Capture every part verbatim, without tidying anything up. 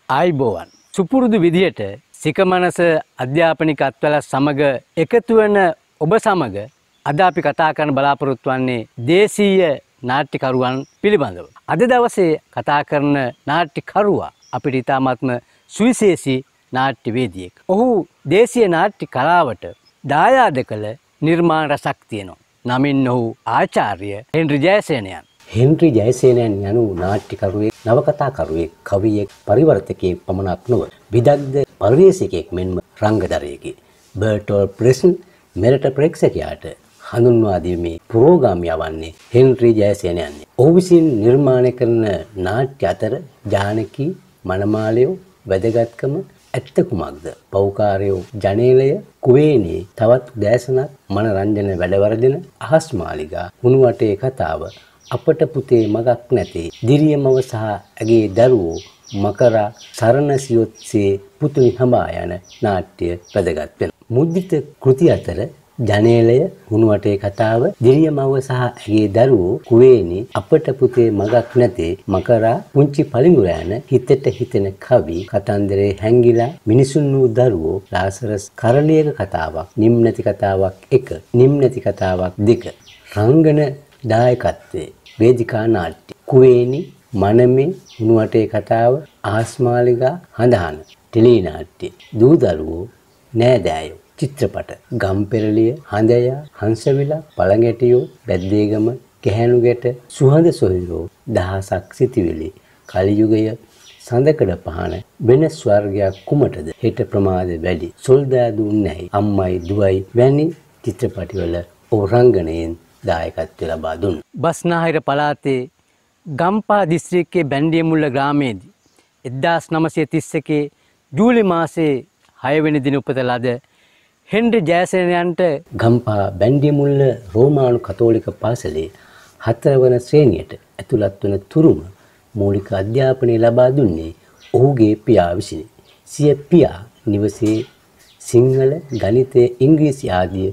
ආයිබෝවන් සුපුරුදු විදියට සිකමනස අධ්‍යාපනික අත්වල සමග එකතු වෙන ඔබ සමග අද අපි කතා කරන්න බලාපොරොත්තු වෙන්නේ දේශීය නාට්‍යකරුවන් පිළිබඳව. අද දවසේ කතා කරන නාට්‍යකරුවා අපිට ඉතාමත්ම සුවිශේෂී නාට්‍යවේදියෙක්. ඔහු දේශීය නාට්‍ය කලාවට දායාද කළ නිර්මාණ රසක් තියෙනවා. නමින් ඔහු ආචාර්ය හෙන්රි ජයසේනයන්. හෙන්රි ජයසේනයන් යනු නාට්‍යකරුවෙක්, නවකතාකරුවෙක්, කවියෙක්, පරිවර්තකයෙක් පමණක් නොව විදග්ධ පරිවේශකයෙක් මෙන්ම රංගදරයෙකි. බර්ටෝල් ප්‍රෙස්න් මෙරට ප්‍රේක්ෂකයාට හඳුන්වා දීමේ පුරෝගාමියා වන්නේ හෙන්රි ජයසේනයන්ය. ඔහු විසින් නිර්මාණය කරන නාට්‍ය අතර ජානකී, මනමාලයෝ, වැදගත්කම, ඇත්ත කුමක්ද, පෞකාරයෝ, ජනේලය, කුවේණී, තවත් උදෑසනක්, මනරංජන වැඩවරදින, අහස් මාලිගා, උණුවටේ කතාව, අපට පුතේ මගක් නැතේ, දිරියමව සහ ඇගේ දරුවෝ, මකරා, සරණ සියොත්සේ පුතුනි හඹා යන නාට්‍ය වැදගත් වෙනවා. මුද්‍රිත කෘති අතර ජනේලය, උණුවටේ කතාව, දිරියමව සහ ඇගේ දරුවෝ, කුවේණී, අපට පුතේ මගක් නැතේ, මකරා, පුංචි පලිඟුර යන හිතට හිතෙන කවි, කතන්දරේ හැංගිලා, මිනිසුන් වූ දරුවෝ, ලාසරස් කරලියක කතාවක්, නිම්නති කතාවක් එක, නිම්නති කතාවක් දෙක. රංගන දායකත්වයේ වේදිකා නාට්‍ය, කුවේණී, මනමේ, උණුවටේ කතාව, ආස්මාලිගා, හඳහන, ටෙලි නාට්‍ය, දූ දරුවෝ, නෑදෑයෝ, චිත්‍රපට, ගම්පෙරළිය, හඳයා, හංසවිලා, පළඟැටියෝ, බැද්දේගම, ගැහැණුගැට, සුහද සොහිරෝ, දහසක් සිතිවිලි, කලියුගය, සඳකඩ පහන, වෙන ස්වර්ගයක් කුමටද, හෙට ප්‍රමාද වැඩි, සොල්දාදුන් නැහැ, අම්මයි දුවයි වැනි චිත්‍රපටිවල ඕරංගනයෙන් දායකත්වය ලබා දුන්නා. බස්නාහිර පළාතේ ගම්පා දිස්ත්‍රික්කයේ බැන්දියමුල්ල ග්‍රාමයේදී එක්දාස් නවසිය තිස් එකේ ජූලි මාසයේ හය වෙනි දින උපත ලද හෙන්රි ජයසේනයන්ට ගම්පා බැන්දියමුල්ල රෝමානු කතෝලික පාසලේ හතරවන ශ්‍රේණියට ඇතුළත් වන තුරුම මූලික අධ්‍යාපනය ලබා දුන්නේ ඔහුගේ පියා විසිනි. සිය පියා නිවසේ සිංහල, ගණිතය, ඉංග්‍රීසි ආදිය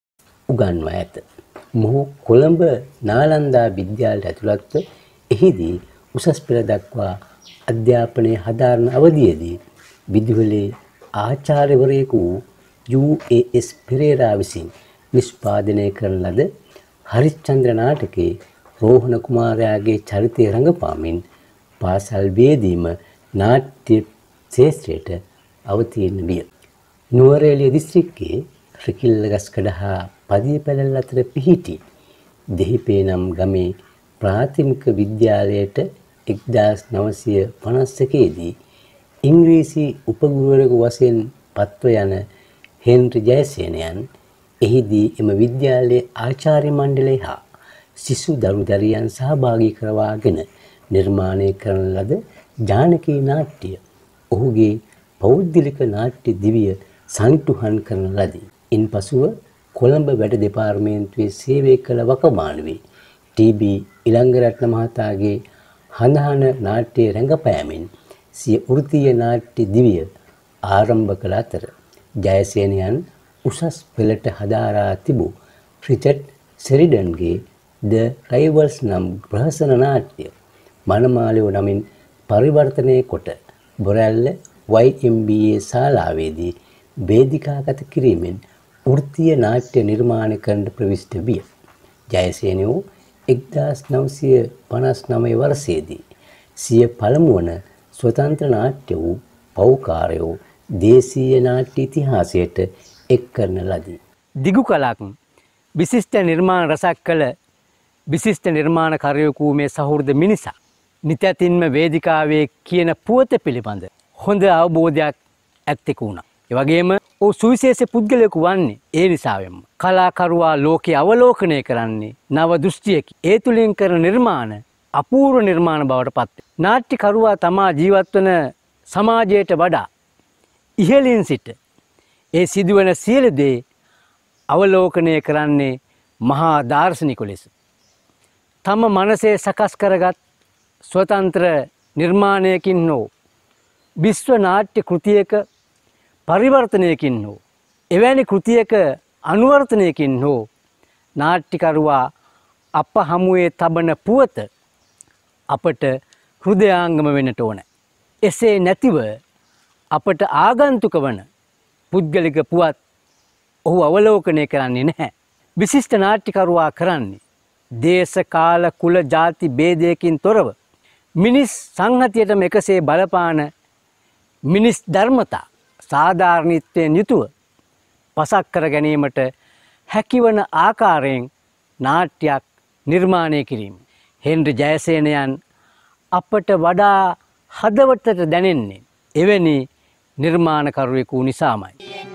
උගන්වා ඇත. මොහු කොළඹ නාලන්දා විද්‍යාලයට ඇතුළත්ව එහිදී උසස් පෙළ දක්වා අධ්‍යාපනය හදාරන අවධියේදී විදුහලේ ආචාර්යවරයෙකු වූ යූ ඒ එස් පෙරේරා විසින් නිෂ්පාදනය කරන ලද හරිශ්චන්ද්‍ර නාටකයේ රෝහණ කුමාරයාගේ චරිතය රඟපාමින් පාසල් වියදීම නාට්‍ය ක්ෂේත්‍රයට අවතීර්ණ විය. නුවරඑළිය දිස්ත්‍රික්කයේ රිකිල්ලගස්කඩ හා පදිය පැලැල් අතර පිහිටි දෙහිපේ නම් ගමේ ප්‍රාථමික විද්‍යාලයට එක්දාස් නවසිය පනස් එකේදී ඉංග්‍රීසි උපගුරුවරයෙකු වශයෙන් පත්ව යන හෙන්රි ජයසේනයන් එහිදී එම විද්‍යාලයේ ආචාර්ය මණ්ඩලය හා සිසු දරු දැරියන් සහභාගී කරවාගෙන නිර්මාණය කරන ලද ජානකී නාට්‍ය ඔහුගේ පෞද්ගලික නාට්‍ය දිවිය සංතුහන් කරන ලදී. ඉන්පසුව කොළඹ වැඩ දෙපාර්තමේන්තුවේ සේවය කළ වකවානුවේ ටී බී ඉලංගරත්න මහතාගේ හඳහන නාට්‍යයේ රඟපෑමෙන් සිය වෘත්තීය නාට්‍ය දිවිය ආරම්භ කළ අතර ජයසේනයන් උසස් පෙළට හදාරා තිබූ රිචඩ් සෙරිඩන්ගේ ද රයිවල්ස් නම් ප්‍රහසන නාට්‍ය මනමාලයෝ නමින් පරිවර්තනය කොට බොරැල්ල වයි එම් බී ඒ ශාලාවේදී වේදිකාගත කිරීමෙන් වෘත්තීය නාට්‍ය නිර්මාණය කරන්න ප්‍රවිෂ්ඨ විය. ජයසේනයෝ එක්දාස් නවසිය පනස් නවය වර්ෂයේදී සිය පළමු වන ස්වතන්ත්‍ර නාට්‍ය වූ පෞකාරයෝ දේශීය නාට්‍ය ඉතිහාසයට එක් කරන ලදී. දිගු කලක් විශිෂ්ට නිර්මාණ රසක් කළ විශිෂ්ට නිර්මාණකරුවෙකු මේ සහෘද මිනිසා නිත්‍යතින්ම වේදිකාවේ කියන පුවත පිළිබඳ හොඳ අවබෝධයක් ඇත්තෙකු වුණා. ඒ වගේම ඔහු සුවිශේෂ පුද්ගලයෙකු වන්නේ ඒ නිසාවෙන්ම. කලාකරුවා ලෝකේ අවලෝකනය කරන්නේ නව දෘෂ්ටියකි. ඒ තුලින් කරන නිර්මාණ අපූර්ව නිර්මාණ බවට පත් වේ. නාට්‍යකරුවා තමා ජීවත් වන සමාජයට වඩා ඉහළින් සිට ඒ සිදුවන සියලු දේ අවලෝකනය කරන්නේ මහා දාර්ශනික ලෙස. තම මනසේ සකස් කරගත් ස්වතන්ත්‍ර නිර්මාණයකින් හෝ විශ්ව නාට්‍ය කෘතියක පරිවර්තනයකින් හෝ එවැනි කෘතියක අනුවර්තනයකින් හෝ නාට්‍යකරුවා අප හමුවේ තබන පුවත අපට හෘදයාංගම වෙන්නට ඕන. එසේ නැතිව අපට ආගන්තුක වන පුද්ගලික පුවත් ඔහු අවලෝකනය කරන්නේ නැහැ. විශිෂ්ට නාට්‍යකරුවා කරන්නේ දේශ කාල කුල ජාති ભેදයකින් තොරව මිනිස් සංහතියටම එකසේ බලපාන මිනිස් ධර්මතා සාධාරණීත්වයෙන් යුතුව පසක් කර ගැනීමට හැකිවන ආකාරයෙන් නාට්‍යයක් නිර්මාණය කිරීම. හෙන්රි ජයසේනයන් අපට වඩා හදවතට දැනෙන්නේ එවැනි නිර්මාණකරුවෙකු නිසාමයි.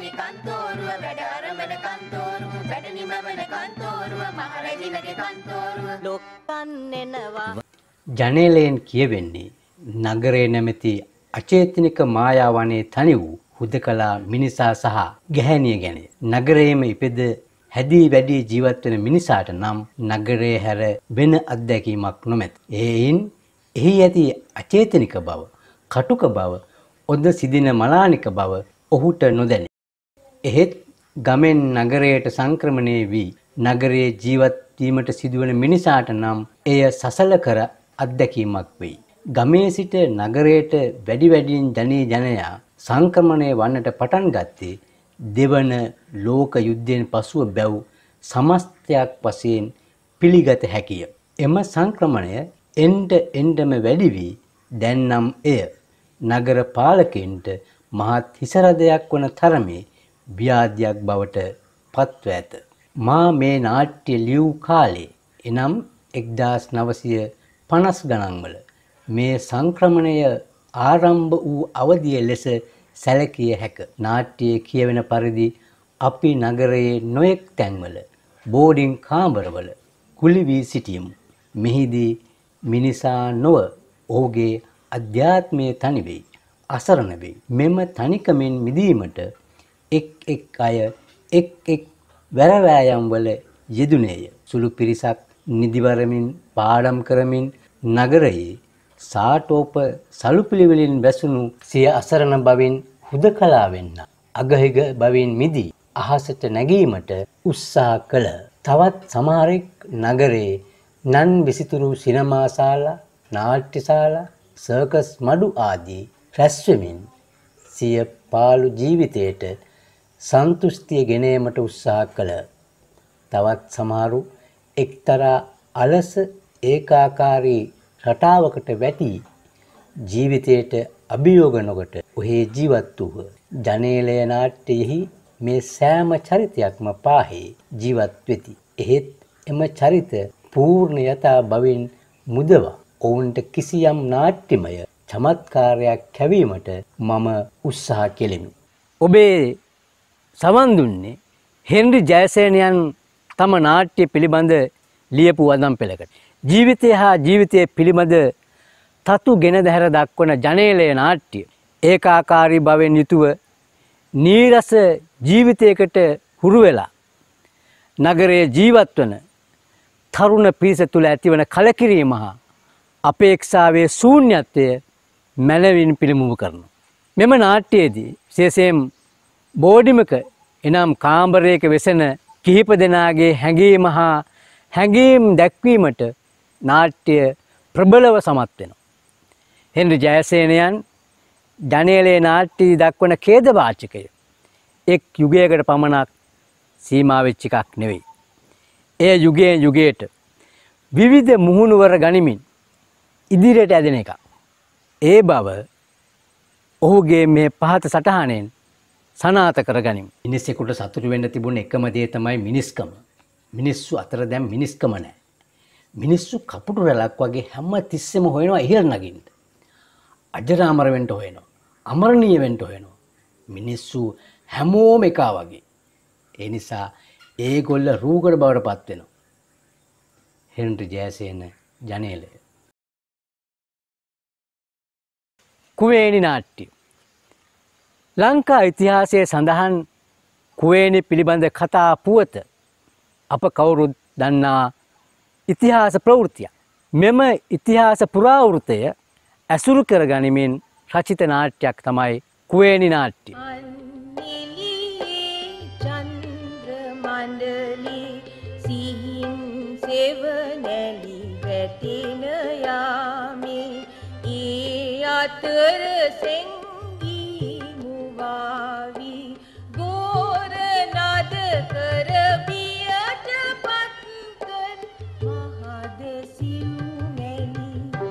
ජනේලයෙන් කියවෙන්නේ නගරේ නැමැති අචේතනික මායාවනේ තනි වූ හුදකලා මිනිසා සහ ගැහැණිය ගැන. නගරයේම ඉපෙද හැදී වැඩි ජීවත් වෙන මිනිසාට නම් නගරයේ හැර වෙන අත්දැකීමක් නොමැත. එයින් එහි ඇති අචේතනික බව, කටුක බව, ඔද සිදින මලානික බව ඔහුට නොදැනේ. එහෙත් ගමෙන් නගරයට සංක්‍රමණය වී නගරයේ ජීවත් වීමට සිදුවන මිනිසාට නම් එය සසල කර අත්දැකීමක් වෙයි. ගමේ සිට නගරයට වැඩි වැඩියෙන් ජනී ජනයා සංක්‍රමණය වන්නට පටන් ගත්තේ දෙවන ලෝක යුද්ධයෙන් පසුව බැව් සමස්තයක් වශයෙන් පිළිගත හැකිය. එම සංක්‍රමණය එන්ට එන්ටම වැඩි වී දැන් නම් එය නගර පාලකයන්ට මහත් හිසරදයක් වන තරමේ ව්‍යාධියක් බවට පත්ව ඇත. මා මේ නාට්‍ය ලියූ කාලේ එනම් එක්දාස් නවසිය පනස් ගණන්වල මේ සංක්‍රමණය ආරම්භ වූ අවධිය ලෙස සැලකිය හැක. නාට්‍යයේ කියවෙන පරිදි අපි නගරයේ නොයෙක් තැන්වල බෝඩින් කාමරවල කුලි වී සිටියමු. මෙහිදී මිනිසා නොව ඔහුගේ අධ්‍යාත්මය තනි වෙයි, අසරණ වෙයි. මෙම තනිකමින් මිදීමට එක් එක් අය එක් එක් වැරවෑයම් වල යෙදුනේය. සුළු පිරිසක් නිදිවරමින් පාඩම් කරමින් නගරයේ සාටෝප සලුපිළිවෙලින් වැසුණු සිය අසරණ බවින් හුදකලා වෙන්න අගහිග බවින් මිදී අහසට නැගීමට උත්සාහ කළ තවත් සමහරෙක් නගරේ නන් විසිතුරු සිනමාශාලා, නාට්‍යශාලා, සර්කස් මඩු ආදී රැස්වෙමින් සිය පාළු ජීවිතයට සන්තුෂ්ටිය ගෙනීමට උත්සාහ කළ තවත් සමහරු එක්තරා අලස ඒකාකාරී රටාවකට වැටි ජීවිතයට අභියෝග නොකොට ඔහේ ජීවත් වූහ. ජනේලය නාට්‍යයෙහි මේ සෑම චරිතයක්ම පාහේ ජීවත් වෙති. එහෙත් එම චරිත පූර්ණ යථා බවින් මුදවා ඔවුන්ට කිසියම් නාට්‍යමය චමත්කාරයක් කැවීමට මම උත්සාහ කෙලිමි. ඔබේ සවන් දුන්නේ හෙන්රි ජයසේනයන් තම නාට්‍ය පිළිබඳ ලියපු වදම් පෙළකට. ජීවිතය හා ජීවිතය පිළිබඳ තතු ගෙන දැහැර දක්වන ජනේලය නාට්‍ය ඒකාකාරී බවෙන් යුතුව නීරස ජීවිතයකට හුරු වෙලා නගරයේ ජීවත් වන තරුණ පිරිස තුළ ඇතිවන කලකිරීම හා අපේක්ෂාවේ ශූන්‍යත්වය මැනවින් පිළිඹු කරනවා. මෙම නාට්‍යයේදී විශේෂයෙන් බෝඩිමක එනම් කාමරයක වෙසෙන කිහිප දෙනාගේ හැඟීම හා හැඟීම් දැක්වීමට නාට්‍ය ප්‍රබලව සමත් වෙනවා. හෙන්රි ජයසේනයන් ජනේලයේ නාට්‍ය දක්වන ඛේදවාචකය එක් යුගයකට පමණක් සීමා වෙච්ච එකක් නෙවෙයි. එය යුගයෙන් යුගයට විවිධ මුහුණුවර ගනිමින් ඉදිරියට ඇදෙන එකක්. ඒ බව ඔහුගේ මේ පහත සටහනෙන් සනාථ කරගනිමු. මිනිසෙකුට සතුටු වෙන්න තිබුණ එකම දේ තමයි මිනිස්කම. මිනිස්සු අතර දැන් මිනිස්කම නැහැ. මිනිස්සු කපුටු රැලක් වගේ හැම තිස්සෙම හොයනවා ඉහළ නගින්න. අජරාමර වෙන්න හොයනවා. අමරණීය වෙන්න හොයනවා. මිනිස්සු හැමෝම එකා වගේ. ඒ නිසා ඒගොල්ල රූකඩ බවට පත් වෙනවා. හෙන්රි ජයසේන ජනේලය. කුවේණි නාට්‍ය. ලංකා ඉතිහාසයේ සඳහන් කුවේණි පිළිබඳ කතා පුවත අප කවුරුත් දන්නා ඉතිහාස ප්‍රවෘත්තියක්. මෙම ඉතිහාස පුරාවෘතය ඇසුරු කර ගනිමින් රචිත නාට්‍යයක් තමයි කුවේණි නාට්‍ය. සෙවනැලි වැටෙන යාමේ ඒ අතර සෙංගී මුවාවි ගෝර නද කර බියට පත්කර මහද සිව්මැලි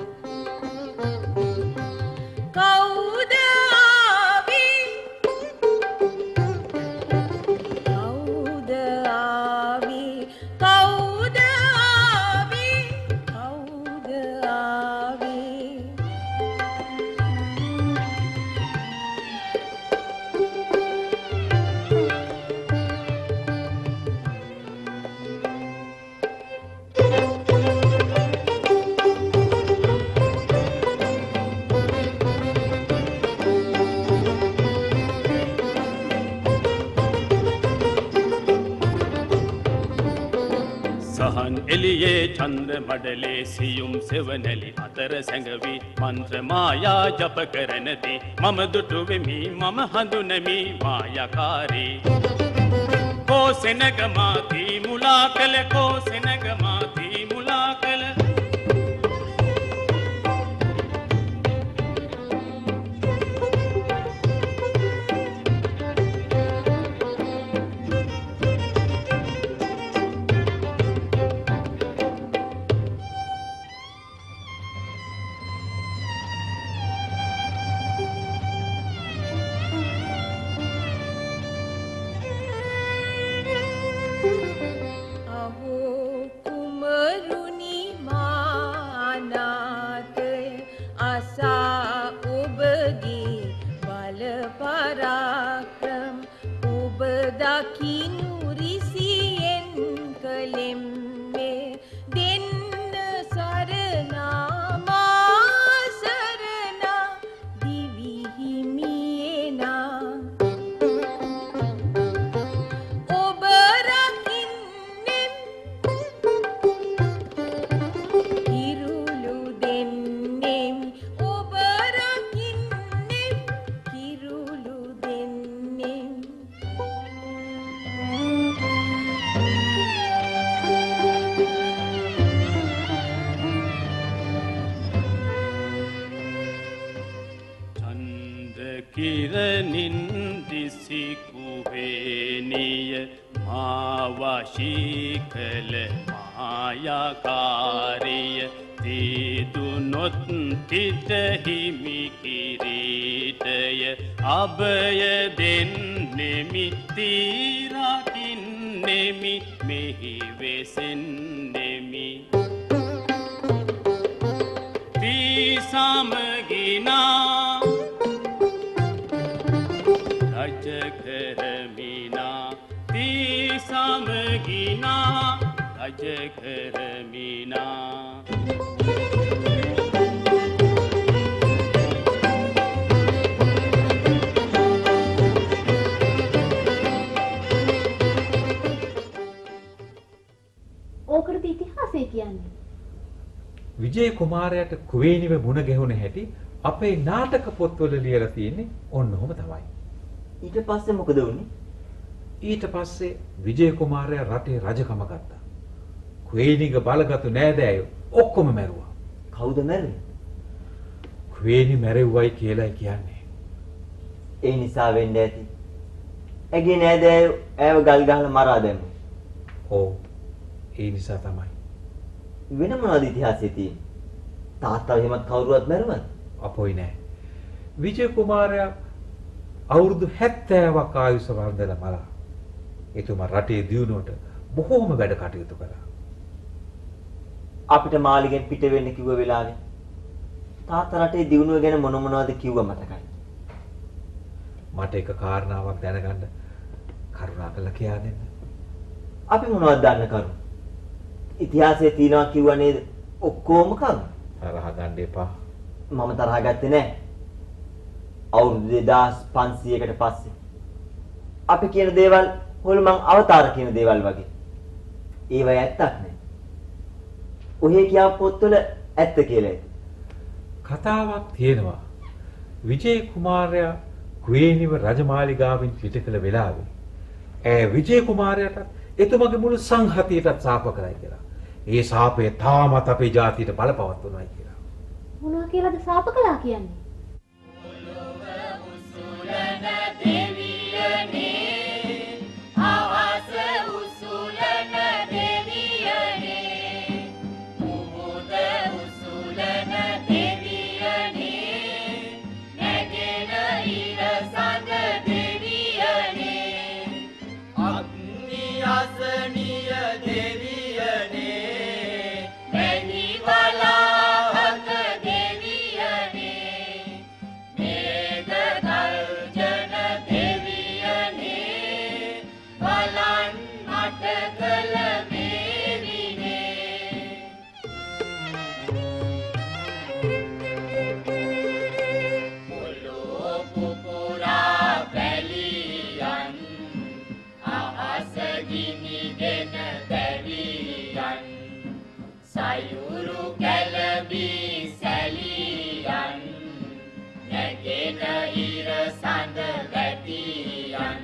කවුද ආවේ කවුද ආවේ කවුද ආවේ කවුද ආවේ සහන් එලියේ චන්ද්‍ර මඩලේ සියුම් සෙවණැලි අතර සැඟවි මන්ත්‍ර මායා ජප කරනදී මම දුටු වෙමි මම හඳුනමි මායාකාරී කෝ සෙනග මාති මුලා කළ කෝ සෙනග මාති මුලා කළ අබය දෙන්නෙමි තීරකින්නෙමි මෙහි වෙසෙන්නෙමි තී සමගිනා රජ කරමිනා තී සමගිනා රජ කරමිනා ඕකට ඉතිහාසය කියන්නේ විජේ කුමාරයාට කුවේණිව මුණ ගැහුණ හැටි අපේ නාටක පොත්වල ලියලා තියෙන්නේ ඔන්න ඔහොම තමයි. ඊට පස්සේ මොකද වුනේ? ඊට පස්සේ විජේ කුමාරයා රටේ රජකම ගත්තා. කුවේණිගේ බලගත්තු නෑදෑයෝ ඔක්කොම මැරුවා. කවුද මැරුවේ? කුවේණි මැරෙව්වයි කියලායි කියන්නේ. ඒ නිසා වෙන්න ඇති. ඇගේ නෑදෑයෝ ඈව ගල් ගහලා මරා දැම්මා. ඔව්. ඒ නිසා තමයි. වෙන මොනවද ඉතිහාසයේ තියෙන්නේ? තාත්තා එහෙමත් කවුරුවත් මැරුවද? අපොයි නෑ. විජේ කුමාරයා අවුරුදු හැත්තෑවක් ආයුෂ වර්ධන මලා. එතුමා රටේ දියුණුවට බොහෝම වැඩ කටයුතු කළා. අපිට මාලිගෙන් පිට වෙන්න කිව්ව වෙලාවේ තාත්තා රටේ දියුණුව ගැන මොන මොනවද කිව්ව මතකයි. මට එක කාරණාවක් දැනගන්න කරුණාකරලා කියා දෙන්න. අපි මොනවද දන්න කරුණු? ඉතිහාසයේ තියනවා කිව්වා නේද? ඔක්කොම කරුණු. තරහ ගන්න එපා. මම තරහ ගත්තේ නැහැ. අවුරුදු දෙදාස් පන්සීයකට පස්සේ අපි කියන දේවල් හොල්මන් අවතාර කියන දේවල් වගේ. ඒව ඇත්තක් නෑ. ඔහේ කියා පොත්වල ඇත්ත කියලා ඇති. කතාවක් තියෙනවා. විජේ කුමාරයා කුවේණිව රජමාලිගාවෙන් පිට කළ වෙලාවේ ඈ විජේ කුමාරයාට එතුමගේ මුළු සංහතියටත් සාප කරයි කියලා. ඒ සාපය තාමත් අපේ ජාතියට බලපවත්වනවායි කියලා. මොනවා කියලාද සාප කළා කියන්නේ? එන ඉර සඳ වැටියන්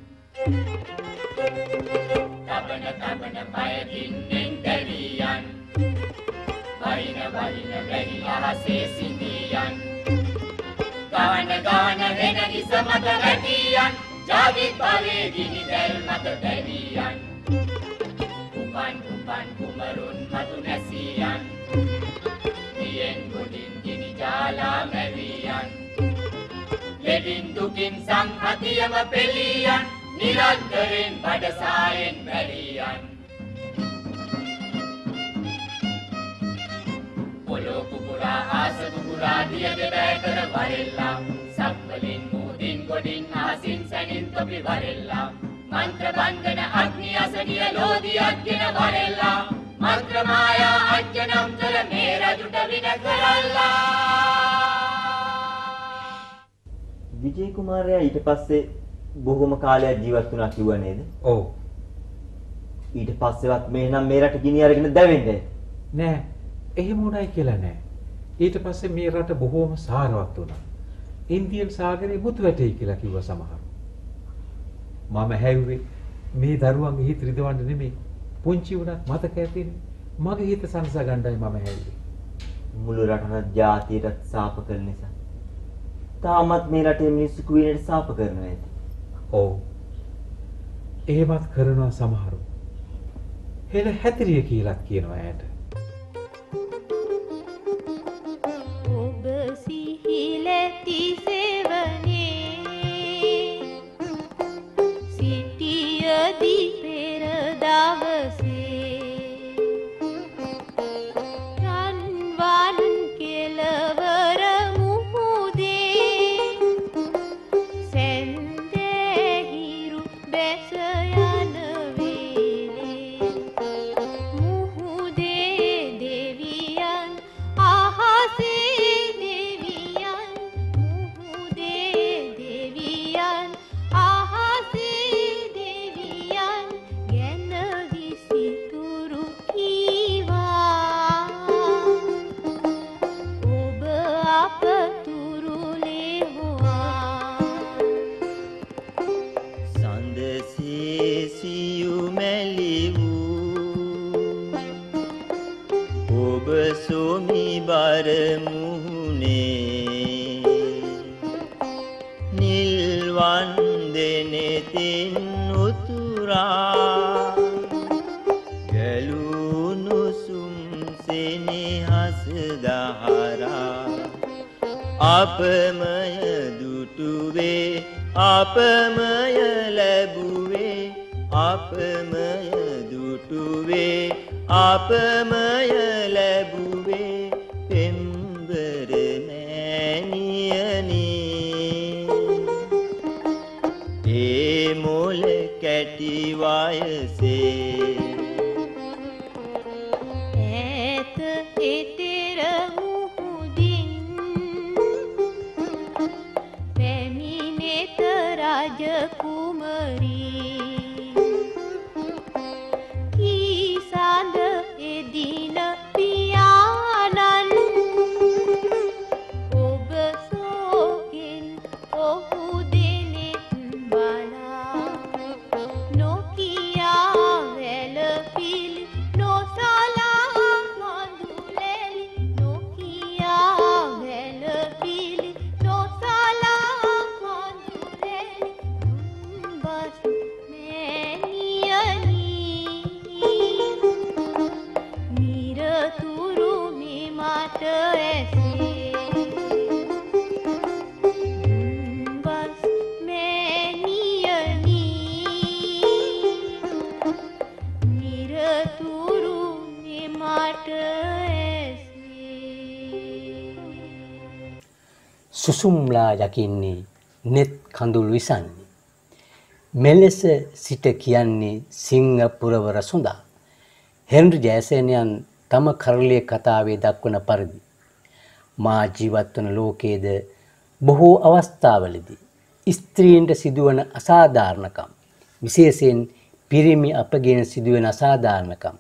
තබන තබන පයකින්නෙන් දැවියන් වයින වයින වැහි අහසේ සිඳියන් ගාන ගාන වෙන හිස මත වැටියන් ජාවිත් භවයේ ගිනි දැල් මත දැවියන් උපන් උපන් කුමරුන් මතු නැසියන් දියෙන් ගොඩින් ගිනි ජාලා මැවියන් ලෙඩින් දුකින් සංහතියම පෙළියන් නිරන්තරයෙන් බඩසායෙන් මැරියන් පොළොව කුකුරා ආස කුකුරා දියද බෑකර වරෙල්ලා සක්වලින් මුහුදින් ගොඩින් ආසින් සැනින් තොපි වරෙල්ලා මන්ත්‍ර බන්ධන අග්නි අසනිය ලෝදියක් ගෙන වරෙල්ලා මන්ත්‍ර මායා අජ්ජනම් කර මේ රජුට වින කරල්ලා විජය කුමාරයා ඊට පස්සේ බොහොම කාලයක් ජීවත් වුණා කිව්වා නේද? ඔව්. ඊට පස්සෙවත් මේ නම් මේ රට ගිනි අරගෙන දැවෙන්නේ නෑ. එහෙම උණයි කියලා නෑ. ඊට පස්සේ මේ රට බොහොම සාරවත් වුණා. ඉන්දියන් සාගරේ මුතු වැටෙයි කියලා කිව්වා සමහරු. මම හැව්වේ මේ දරුවන්ගේ හිත රිදවන්න නෙමෙයි. පුංචි වුණත් මතක ඇතිනේ. මගේ හිත සංසා ගන්නයි මම හැව්වේ. මුළු රටම ජාතියට සාප කරන නිසා. තාමත් මේ රටේ මිනිස්සු කුවේනට සාප කරනවා ඇති. ඔව්. එහෙමත් කරනවා සමහරු. හෙළ හැතිරිය කියලාත් කියනවා ඇයට. ඔබ සිහිලැති සෙවනේ සිටියදී පෙර දවසේ රන්වන් කෙළවර මුහුදේ සැන්දැහිරු බැස යන වේලේ මුහුදේ දෙවියන් අහසේ දෙවියන් මුහුදේ දෙවියන් අහසේ දෙවියන් ගැන විසිතුරු කීවා ඔබ අපතුරු ලෙව්වා සඳසේ සියුමැලි වූ ඔබ සොමි බර මුහුණේ නිල්වන් දෙනෙතින් උතුරා ගැලුණු සුම් සෙනෙහස දහරා අපමය දුටුවේ අපමය ලැබුවේ අපමය දුටුවේ අපමය ලැබුවේ පෙම්බර මෑණියනි ඒ මොල කැටි වයසේ ඈත එතෙර මුහුදින් පැමිණෙත රජ කුමරී කීසඳ එදින පියාණන් ඔබ සෝකෙන් ඔහු දෙනෙත් බලා නොකියා වැළපිලි නොසලා කඳුලැලි නොකියා වැළපිලි නොසලා කඳුලැලි දුම්බස් මෑණියනි නිරතුරු මේ මට ඇසේ දුම්බස් මෑණියනි නිරතුරු මේ මට ඇසේ සුසුම්ලා යකින්නේ නෙත් කඳුළු විසන්නේ මෙලෙස සිට කියන්නේ සිංහපුරවර සුඳා හෙන්රි ජයසේනයන් තම කරලිය කතාවේ දක්වන පරිදි මා ජීවත් වන ලෝකයේද බොහෝ අවස්ථාවලදී ස්ත්‍රීන්ට සිදුවන අසාධාරණකම් විශේෂයෙන් පිරිමි අපගෙන සිදුවන අසාධාරණකම්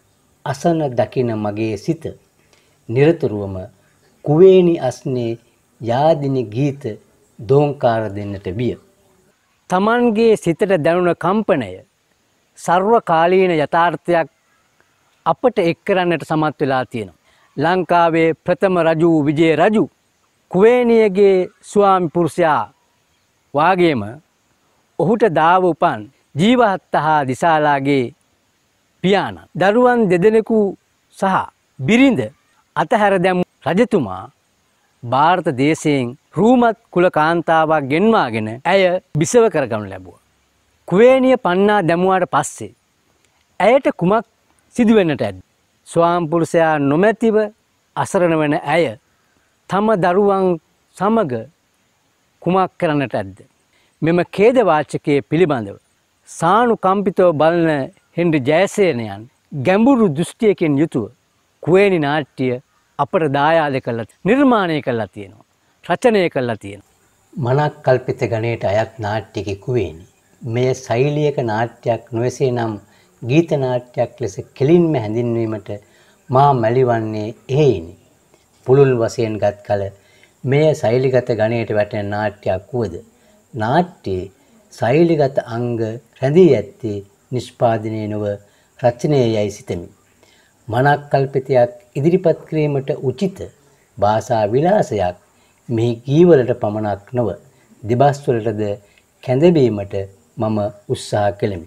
අසන දකින මගේ සිත නිරතුරුවම කුවේණි අස්නේ යාදිනි ගීත දෝංකාර දෙන්නට බිය. තමන්ගේ සිතට දැනුණ කම්පනය සර්වකාලීන යථාර්ථයක් අපට එක් කරන්නට සමත් වෙලා තියෙනවා. ලංකාවේ ප්‍රථම රජු විජය රජු කුවේණියගේ ස්වාමි පුරුෂයා වාගේම ඔහුට දාව උපන් ජීවහත්ත හා දිසාලාගේ පියාණන් දරුවන් දෙදෙනෙකු සහ බිරිඳ අතහැර දැමු රජතුමා ಭಾರತ දේශයෙන් රූමත් කුල කාන්තාවක් ගෙන්වාගෙන ඇය බිසව කරගනු ලැබුවා. කුවේණිය පන්නා දැමුවාට පස්සේ ඇයට කුමක් සිදුවෙන්නට ඇද්ද? ස්වාම පුරුෂයා නොමැතිව අසරණ වන ඇය තම දරුවන් සමග කුමක් කරන්නට ඇද්ද? මෙම ඛේද වාචකයේ පිළිබඳව සානුකම්පිතව බලන හෙන්රි ජයසේනයන් ගැඹුරු දෘෂ්ටියකින් යුතුව කුවේණි නාට්‍ය අපට දායාද කළා නිර්මාණය කළා තියෙනවා. රචනය කළා තියෙනවා. මනක් කල්පිත ගණයට අයත් නාට්‍යකි කුවේණි. මෙය ශෛලියක නාට්‍යයක් නොවේසේ නම් ගීත නාට්‍යයක් ලෙස කෙලින්ම හැඳින්වීමට මා මැලිවන්නේ එහෙයිනි. පුළුල් වශයෙන් ගත් කල මෙය ශෛලිගත ගණයට වැටෙන නාට්‍යයක් වුවද නාට්‍යයේ ශෛලිගත අංග රැඳී ඇත්තේ නිෂ්පාදනය නොව රචනයයි සිතමි. මනක් කල්පිතයක් ඉදිරිපත් කිරීමට උචිත භාෂා විලාසයක් මෙහි ගීවලට පමණක් නොව දෙබස්වලටද කැඳවීමට මම උත්සාහ කළෙමි.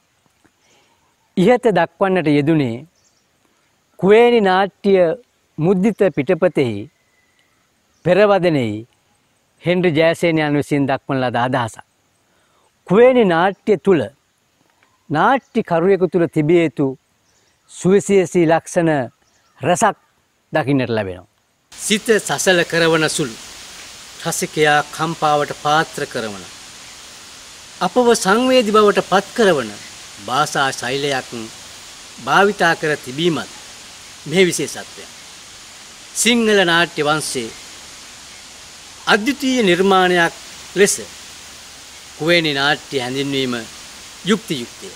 ඉහත දක්වන්නට යෙදුනේ කුවේණි නාට්‍ය මුද්දිත පිටපතෙහි පෙරවදනෙහි හෙන්රි ජයසේනයන් විසින් දක්වන ලද අදහසක්. කුවේණි නාට්‍ය තුල නාට්‍ය කරුවෙකු තුල තිබිය යුතු සුවිශේෂී ලක්ෂණ රසක් දකින්නට ලැබෙනවා. සිත සසල කරවන සුළු රසිකයා කම්පාවට පාත්‍ර කරවන අපව සංවේදී බවට පත් කරවන භාෂා ශෛලයක් භාවිතා කර තිබීමත් මේ විශේෂත්වයක්. සිංහල නාට්‍ය වංශයේ අද්විතීය නිර්මාණයක් ලෙස කුවේණි නාට්‍ය හැඳින්වීම යුක්ති යුක්තිය.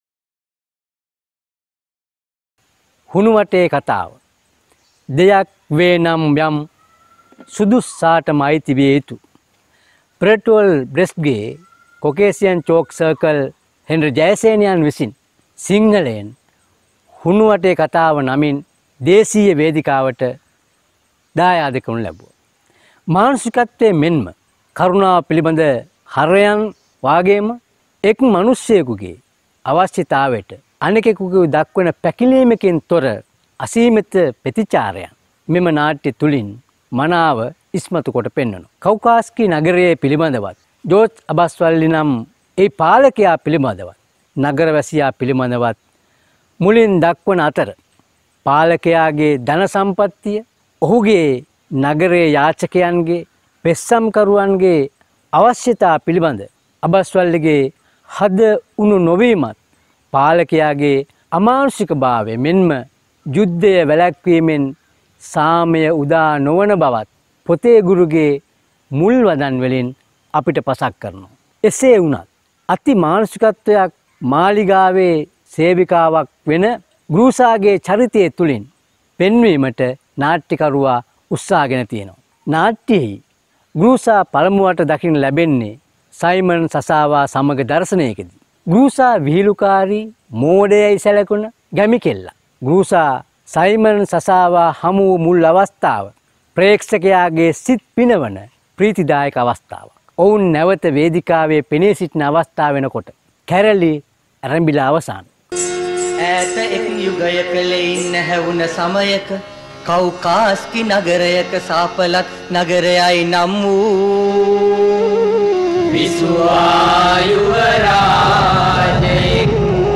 හුණුවටේ කතාව දෙයක් වේ නම් යම් සුදුස්සාටම අයිති විය යුතු. ප්‍රටෝල් බ්‍රෙස්ගේ කොකේසියන් චෝක් සර්කල් හෙන්රි ජයසේනයන් විසින් සිංහලයෙන් හුණුවටේ කතාව නමින් දේශීය වේදිකාවට දායාද කරනු ලැබුවා. මානසිකත්වයේ මෙන්ම කරුණාව පිළිබඳ හරයන් වාගේම එක් මිනිසෙකුගේ අවශ්‍යතාවයට අනෙකෙකුගේ දක්වන පැකිලීමකින් තොර අසීමිත ප්‍රතිචාරයන් මෙම නාට්‍ය තුලින් මනාව ඉස්මතු කොට පෙන්වනවා. කෞකාස්කි නගරයේ පිළිබඳවත් ජෝර්ජ් අබස්වල්ලි නම් ඒ පාලකයා පිළිබඳවත් නගරවැසියා පිළිබඳවත් මුලින් දක්වන අතර පාලකයාගේ ධන සම්පත්තිය ඔහුගේ නගරයේ යාචකයන්ගේ පෙස්සම්කරුවන්ගේ අවශ්‍යතා පිළිබඳ අබස්වල්ලිගේ හද උණු නොවීමත් පාලකයාගේ අමානුෂික භාවය මෙන්ම යුද්ධය වැළැක්වීමෙන් සාමය උදා නොවන බවත් පොතේ ගුරුගේ මුල් වදන් වලින් අපිට පසක් කරනවා. එසේ වුණත් අති මානසිකත්වයක් මාලිගාවේ සේවිකාවක් වෙන ගෘහසාගේ චරිතය තුලින් පෙන්වීමට නාට්‍යකරුවා උත්සාහගෙන තියෙනවා. නාට්‍යයේ ගෘහසා පළමුවට දකින්න ලැබෙන්නේ සයිමන් සසාවා සමග දර්ශනයකදී. ගෘහසා විහිළුකාරී මෝඩයයි සැලකුණ ගැමි කෙල්ලා. ගෘහසා සයිමන් සසාවා හමු වූ මුල් අවස්ථාව ප්‍රේක්ෂකයාගේ සිත් පිනවන ප්‍රීතිදායක අවස්ථාවක්. ඔවුන් නැවත වේදිකාවේ පෙනී සිටින අවස්ථාව වෙනකොට කැරලි ආරම්භලා අවසන්. ඈත එක් යුගයක ලෙයින් නැහැවුන සමයක කෞකාස්කි නගරයක සාපලත් නගරයයි නම් වූ විසුවා යුවරාජෙක්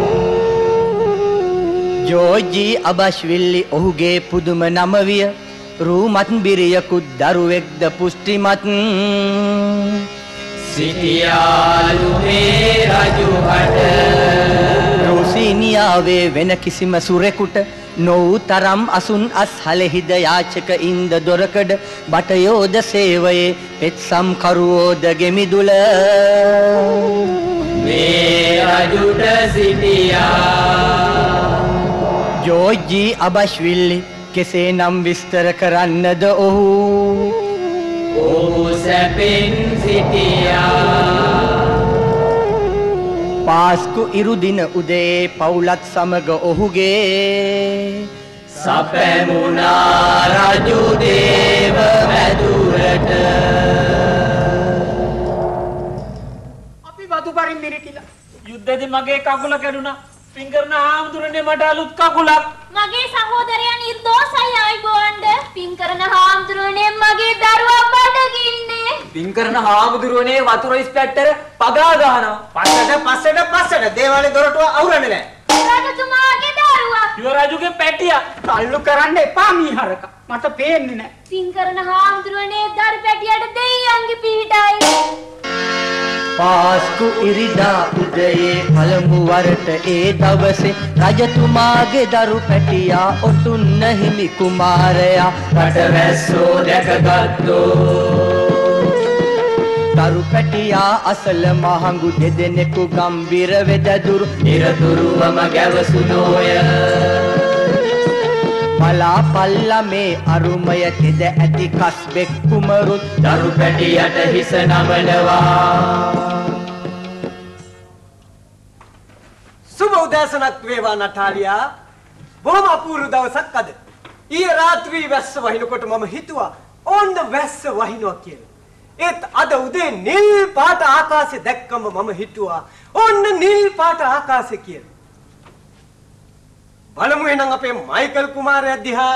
ජෝර්ජි අබස්විල්ලි ඔහුගේ පුදුම නම විය රූමත් බිරියකුත් දරුවෙක්ද පුෂ්ටිමත් සිටියාලු මේ රජුහට රුසිනියාවේ වෙන කිසිම සුරෙකුට නොවූ තරම් අසුන් අස්හලෙහිද යාචක ඉන්ද දොරකඩ බටයෝද සේවයේ පෙත්සම් කරුවෝද ගෙමිදුල මේ රජුට සිටියා ජෝර්ජි අබස්විල්ලි කෙසේ නම් විස්තර කරන්නද ඔහු ඔහු සැපෙන් සිටියා. පාස්කු ඉරුදින උදේ පවුලත් සමග ඔහුගේ සැපැමුණා රජු දේව මැදුරට. අපි වතු පරින් මිරිකිලා යුද්ධෙදි මගේ කකුල කැඩුනා. පින්කරන හාමුදුරනේ මට අලුත් කකුලක්. මගේ සහෝදරයා නිර්දෝෂයි ආයිබෝන්ඩ. පින්කරන හාමුදුරනේ මගේ දරුවා බඩගින්නේ. පින්කරන හාමුදුරනේ වතුර ඉස්පැට්ටර පගා ගහනවා. පස්සට පස්සට පස්සට දේවාලේ දොරටුව අවුරන්නේ නැහැ. රජතුමාගේ දරුවා. යුවරජුගේ පැටියා. තල්ලු කරන්න එපා මීහරක. මට පේන්නේ නැහැ. පින්කරන හාමුදුරනේ දරු පැටියට දෙයියන්ගේ පිහිටයි. පාස්කු ඉරිදා උදයේ පළමු වරට ඒ දවසේ රජතුමාගේ දරු පැටියා ඔටුන්න හිමි කුමාරයා රටවැස්සෝ දැකගත්තෝ. දරු පැටියා අසල මහඟු දෙදෙනෙකු ගම්බිර වෙදදුරු නිරතුරුවම ගැවසුනෝය. පලා පල්ලා මේ අරුමය තෙද ඇති කස්බෙක් කුමරුත් දරු පැටියට හිස නමනවා. සුබ උදෑසනක් වේවා නටාලියා. බොහොම අපූර්ව දවසක් අද. ඊයේ රාත්‍රී වැස්ස වහිනකොට මම හිතුවා ඕන්න වැස්ස වහිනවා කියලා. ඒත් අද උදේ නිල් පාට ආකාශය දැක්කම මම හිතුවා ඕන්න නිල් පාට ආකාශය කියලා. බලමු එහෙනම් අපේ මයිකල් කුමාරයා දිහා.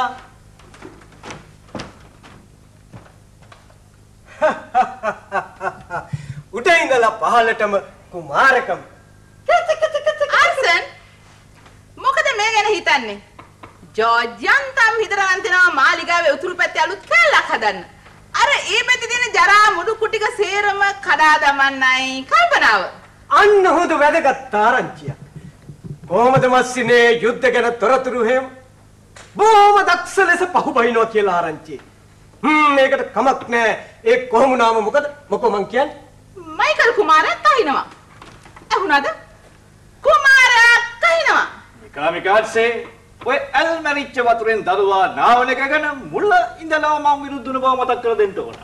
උඩ ඉඳලා පහළටම කුමාරකම. ආර්සන් මොකද මේ ගැන හිතන්නේ? ජෝර්ජ්යන්තම් හිතලා අන්තිනවා මාලිගාවේ උතුරු පැත්තේ අලුත් කැලක් හදන්න. අර ඒ පැත්තේ තියෙන ජරා මුඩු කුටික සේරම කඩා දමන්නයි කල්පනාව. අන්න හොඳ වැදගත් ආරංචියක්. කොහොමද මස්සිනේ යුද්ධ ගැන තොරතුරු හැම බොහොම දක්ෂ ලෙස පහුබහිනවා කියලා ආරංචි. හ්ම් මේකට කමක් නෑ. ඒ කොහොම නාම මොකද? මොකෝ මං කියන්නේ? මයිකල් කුමාරයා කහිනවා. අහුණාද? කුමාරයා කහිනවා. මිකාමිකාත්සේ ඔය ඇල් මැරිච්ච වතුරෙන් දරුවා නාවන එක ගැන මුල ඉඳලා මම විරුද්ධුන බව මතක් කර දෙන්න ඕන.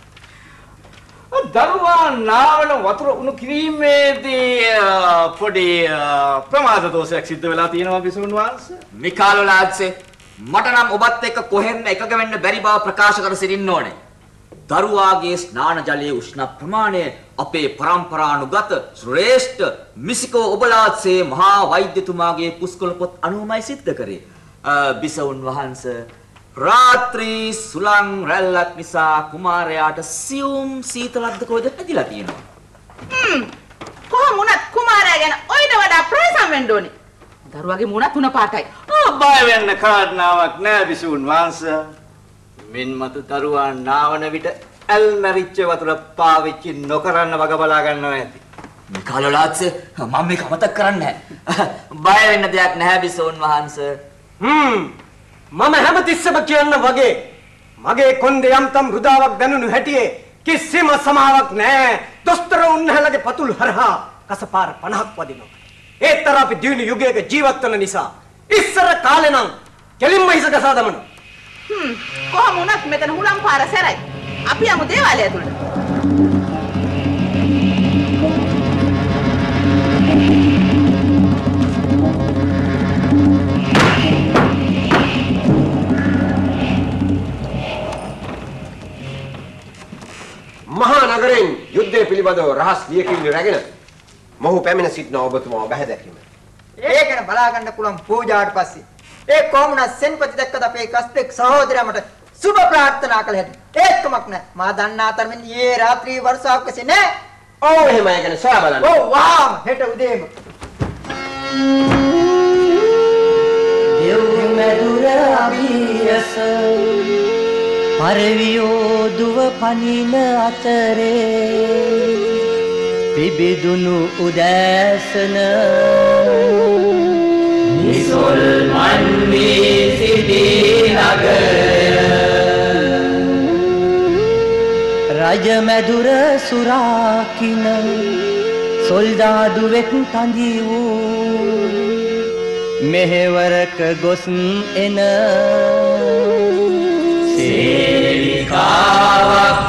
දරුවා නාවන වතුර උණු කිරීමේදී පොඩි ප්‍රමාද දෝෂයක් සිද්ධ වෙලා තියෙනවා බිසුණු වහන්සේ. මිකාලෝ ලාඩ්සේ මට නම් ඔබත් එක්ක කොහෙන්ද එකග වෙන්න බැරි බව ප්‍රකාශ කර සිටින්න ඕනේ. දරුවාගේ ස්නාන ජලයේ උෂ්ණ ප්‍රමාණය අපේ පරම්පරානුගත ශ්‍රේෂ්ඨ මිසිකෝ ඔබලාත්සේ මහා වෛද්‍යතුමාගේ පුස්කොළ පොත් අනුවමයි සිද්ධ කරේ. බිසවුන් වහන්සේ රාත්‍රී සුලං රැල්ලක් නිසා කුමාරයාට සියුම් සීතලක්ද කොහෙද හැදිලා තියෙනවා. හ්ම් කොහොම වුණත් කුමාරයා ගැන ඔයිට වඩා ප්‍රේසම් වෙන්න ඕනේ. දරුවාගේ මුණ තුන පාටයි. බය වෙන්න කාරණාවක් නෑ බිසුණු වහන්සේ. මින්මතු දරුවා නාවන විට ඇල් මැරිච්ච වතුර පාවිච්චි නොකරන්න වග බලා ගන්නවා ඇති. මිකාලෝ ලාඩ්සේ මම මේක අමතක කරන්නේ නැහැ. බය වෙන්න දෙයක් නැහැ බිසෝන් වහන්සේ. හ්ම් මම හැමතිස්සම කියන්න වගේ මගේ කොන්දේ යම්තම් රුදාවක් දැනුණු හැටියේ කිසිම සමාවක් නැහැ. දොස්තර උන්නහලගේ පතුල් හරහා කසපාර පනහක් වදිනවා. ඒතර අපි දිනු යුගයක ජීවත් වෙන නිසා ඉස්සර කාලේ නම් කෙලින්ම හිස ගසා දමනවා. හ්ම් කොහොම වුණත් මෙතන හුලම් පාර සැරයි. අපි යමු දේවාලය ඇතුළට. මහා නගරෙන් යුද්ධය පිළිබඳව රහස් ලියකින් රැගෙන මොහු පැමිණ සිටින ඔබතුමා බැහැ දැකීම. ඒ ගැන බලා ගන්න පුළුවන් පූජාවට පස්සේ. ඒ කොමුණ සෙන්පති දැක්කද අපේ කස්බෙක් සහෝදරයා මට සුබ ප්‍රාර්ථනා කළ හැටි. ඒකමක් නෑ. මා දන්නා තරමින් ඊයේ රාත්‍රී වර්ෂාවක් කෙසේ නෑ. ඔව් එහෙමයි ගැන සොයා බලන්න. ඔව් වාම හෙට උදේම. දෙව් මැදුර අභියස පරවියෝ දුව පනින අතරේ පිබිදුණු උදෑසන නිසොල්මන් වී සිටි නගරය රජමැදුර සුරාකින සොල්දාදුවෙක් තඳි වූ මෙහෙවරක ගොස් එන සේවිකාවක්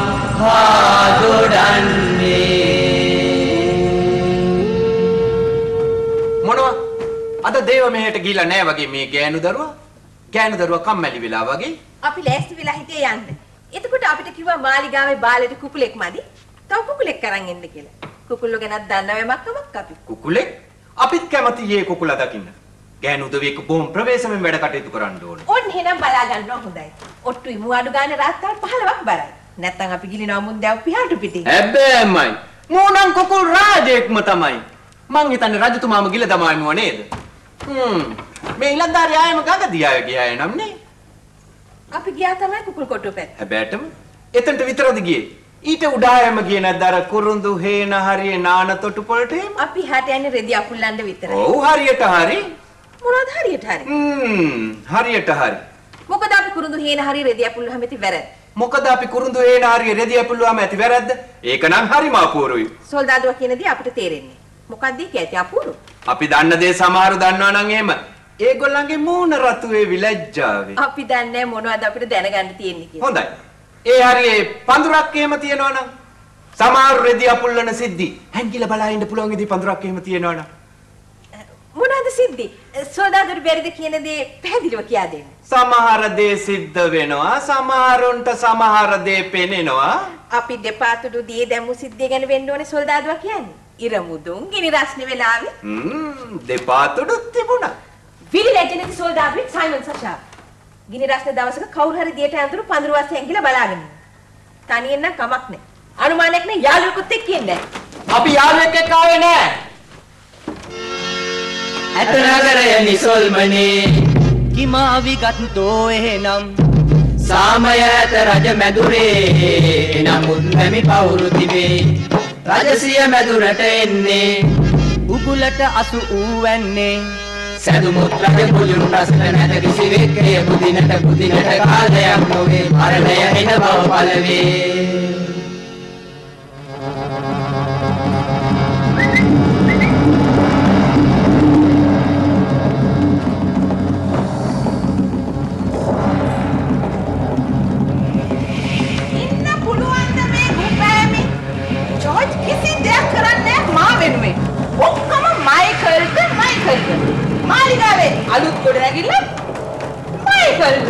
මොනවා? අද දේව මෙහෙට ගිහිලා නැහැ වගේ මේ ගෑනු දරුවා. ගෑනු දරුවා කම්මැලි වෙලා වගේ. අපි ලෑස්ති වෙලා හිටියේ යන්න. එතකොට අපිට කිව්වා මාලිගාවේ බාලෙට කුකුලෙක් මදි. තව කුකුලෙක් කරන් එන්න කියලා. කුකුල්ලෝ ගැනත් දන්නව මක්කමක් අපි. කුකුලෙක්? අපිත් කැමති යේ කුකුලා දකින්න. ගෑනු උදවියක බොහොම ප්‍රවේශමෙන් වැඩ කටයුතු කරන්න ඕනේ. ඔන්න එහෙනම් බලා ගන්නවා හොඳයි. ඔට්ටුයි මුවාඩු ගානේ රාත්තාල් පහළොවක් බරයි. නැත්තම් අපි ගිලිනවා මුන්දෑව පියාට පිටින්. හැබැයිමයි. මෝනම් කුකුල් රාජෙක්ම තමයි. මං හිතන්නේ රජතුමාම ගිල දමායිමුව නේද? හ්ම්. මේ ඉලන්දාරිය ආයෙම ගඟ දිහා ගියාය නම් නේ. අපි ගියා තමයි කුකුල් කොටුව පැත්ත. හැබැයිටම එතනට විතරද ගියේ? ඊට උඩායම ගියේ නැද්ද අර කුරුඳු හේන හරියේ නාන තොටු පොළට එහෙම? අපි හට යන්නේ රෙදි අකුල්ලන්න විතරයි. ඔව් හරියට හරි. මොනවද හරියට හරි? හ්ම් හරියට හරි. මොකද අපි කුරුඳු හේන හරිය රෙදි අකුල්ලුවාම ඇති වැරද්ද. මොකද අපි කුරුඳු හේන හරිය රෙදි අකුල්ලුවාම ඇති වැරද්ද? ඒක නම් හරිම අපූරුයි. සොල්දාදුවා කියන දේ අපිට තේරෙන්නේ. මොකක්ද ඒක ඇති අපූරු? අපි දන්න දේ සමහරු දන්නවා නම් එහෙම ඒගොල්ලන්ගේ මූණ රතු වේ විලැජ්ජාවේ. අපි දන්නේ මොනවද අපිට දැනගන්න තියෙන්නේ කියලා. හොඳයි. ඒ හරියේ පඳුරක් එහෙම තියෙනවා නම් සමහර රෙදි අපුල්ලන සිද්ධි හැංගිලා බලා ඉන්න පුළුවන් ඉදී පඳුරක් එහෙම තියෙනවා නම් මොනවද සිද්ධි? සෝදාදුරු බැරිද කියන දේ පැහැදිලිව කියා දෙන්න. සමහර දේ සිද්ධ වෙනවා සමහරුන්ට සමහර දේ පෙනෙනවා. අපි දෙපාතුඩු දී දැමු සිද්ධිය ගැන වෙන්න ඕනේ සෝදාදුවා කියන්නේ. ඉර මුදුන් ගිනි රස්නේ වෙලාවේ. හ්ම් දෙපාතුඩු තිබුණා. විලිලැජනති සෝදාදුවෙක් සයිමන් සෂා. ගිනි රස්නේ දවසක කවුරු හරි දියට ඇඳුරු පඳුරු වස්සේ ඇඟිලා බලාගෙන ඉන්නවා. තනියෙන් නම් කමක් නැහැ. අනුමානයක් නෑ යාළුවෙකුත් එක්ක ඉන්නේ. අපි යාළුවෙක් එක්ක ආවේ නෑ. ඇත නගරය නිසල්මනේ කිමාවි ගත්තෝ එහෙනම් සාමය ඇත රජ මැදුරේ එනමුත් නැමි පවුරු තිබේ රජසිය මැදුරට එන්නේ උගුලට අසු ඌවන්නේ සැදුමුත් රජ පුජුන් රසට නැත කිසිවෙක් එය බුදිනට බුදිනට කාලයක් නොවේ මරණය එන බව පළවේ මාලිගාවේ අලුත් ගොඩ නැගිල්ල මයිකල්ද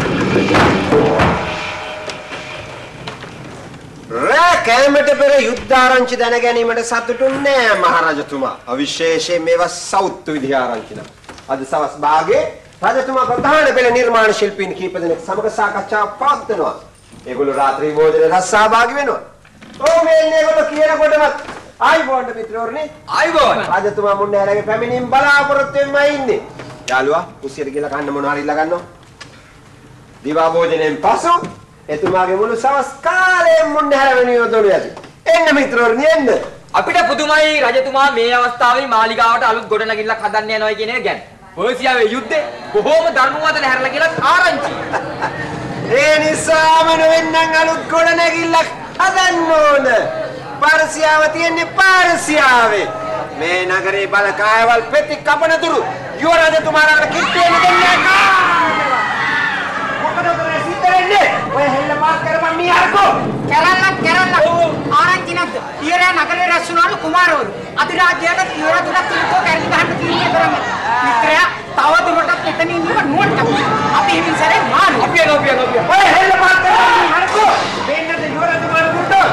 රෑ කැමට පෙර යුද්ධාරංචි දැන ගැනීමට සතුටු නෑ මහරජතුමා. අවිශේෂයෙන් මේවා සෞත්තු විදිහ ආරංචි නම්. අද සවස් භාගයේ රජතුමා ප්‍රධාන පෙළ නිර්මාණ ශිල්පීන් කීප දෙනෙක් සමග සාකච්ඡාවක් පවත්වනවා. ඒගොල්ලෝ රාත්‍රී භෝජනයට සහභාගී වෙනවා. ඔව් මේ ඒගොල්ලෝ කියනකොටවත් ආයිබෝන් මිත්‍රවරුනි ආයිබෝන් රජතුමා මුන්නෑරගේ පැමිණීම බලාපොරොත්තු වෙන්නයි ඉන්නේ. යාළුවා කුස්සියට ගිහලා කන්න මොනවා හරි ඉල්ල ගන්නවා. දිවා භෝජනයෙන් පසු එතුමාගේ මුළු සවස් කාලයම මුන්නෑර වෙනුව දොළු යති. එන්න මිත්‍රවරුනි එන්න. අපිට පුදුමයි රජතුමා මේ අවස්ථාවේ මාලිගාවට අලුත් ගොඩනැගිල්ලක් හදන්න යනවා කියන එක ගැන. පර්සියාවේ යුද්ධේ බොහෝම ධර්මවාදන හැරලා කියලා ආරංචි. ඒ නිසාම නොවෙන්නම් අලුත් ගොඩනැගිල්ලක් හදන්න ඕන. පාරසියාව තියන්නේ පාරසියාවේ. මේ නගරේ බල කායවල් පෙති කපන තුරු යුව රජතුමාලාට කිට්ටුවෙන්න දෙන්නේ නැහැ. මොකද උතර සිද්ධ වෙන්නේ? ඔය හෙල්ල මාක් කරපන් මී අරකෝ. කරන්නක් කරන්නක්. ආරංචි නැද්ද? ඊයරා නගරේ රැස්ුණාලු කුමාරවරු. අධිරාජ්‍යයට ඊයරා තුනක් තිබ්බෝ කැරලි ගහන්න තීරණය කරන්නේ. මිත්‍රයා තව දුරටත් එතන ඉන්නව නුවණට. අපි හිමින් සැරේ මාළු. අපි යනවා අපි යනවා අපි යනවා. ඔය හෙල්ල මාක් කරපන් මී අරකෝ. වෙන්නද යුව රජතුමාලා මුට්ටෝ.